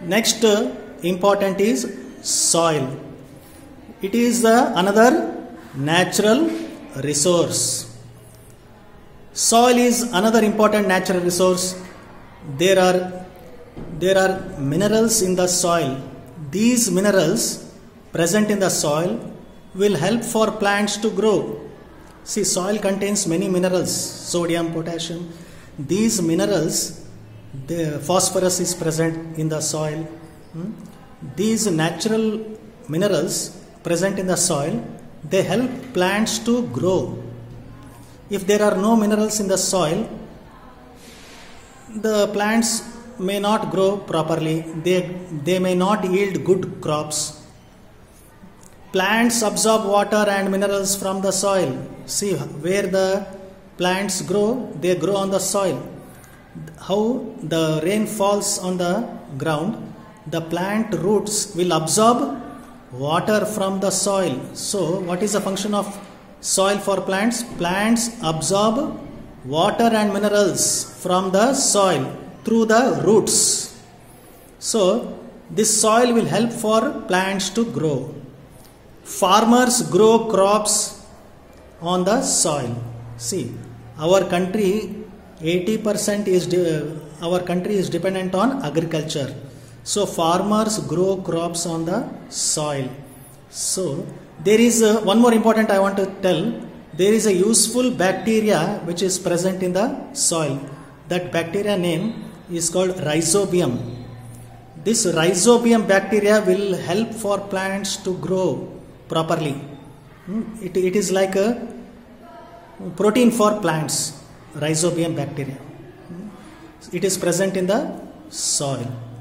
Next important is soil. It is another natural resource. Soil is another important natural resource. There are minerals in the soil. These minerals present in the soil will help for plants to grow. See, soil contains many minerals, sodium, potassium. These minerals, the phosphorus is present in the soil. These natural minerals present in the soil, they help plants to grow. If there are no minerals in the soil, the plants may not grow properly. They may not yield good crops. Plants absorb water and minerals from the soil. See, where the plants grow, they grow on the soil. How the rain falls on the ground, the plant roots will absorb water from the soil. So, what is the function of soil for plants? Plants absorb water and minerals from the soil through the roots. So, this soil will help for plants to grow. Farmers grow crops on the soil. See, our country 80% is dependent on agriculture. So farmers grow crops on the soil. So there is one more important I want to tell. There is a useful bacteria which is present in the soil. That bacteria name is called rhizobium. This rhizobium bacteria will help for plants to grow properly. It is like a protein for plants, rhizobium bacteria. It is present in the soil.